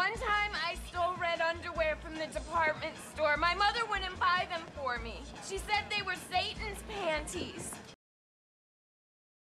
One time I stole red underwear from the department store. My mother wouldn't buy them for me. She said they were Satan's panties.